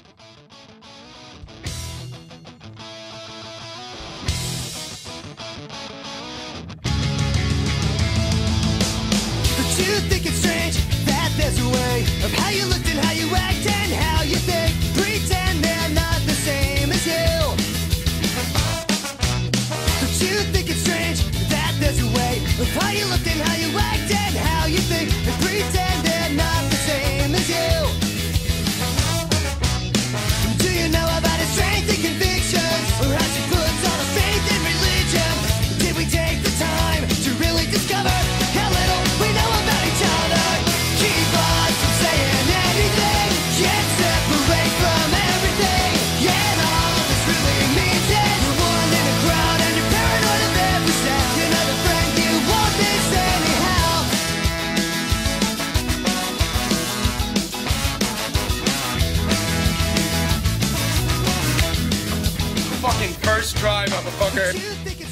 But you think it's strange that there's a way of how you looked and how you act and how you think. Pretend they're not the same as you. But you think it's strange that there's a way of how you looked and how you act and how you think. And pretend they're not the same as you. Do you know about his strength and convictions? Or how she puts all her faith in religion? Did we take the time to really discover how little we know about each other? Keep us from saying anything. Can't separate from everything. And all this really means is you're one in a crowd and you're paranoid of every step. You're not a friend, you want this anyhow. Fucking first try, motherfucker. You think it's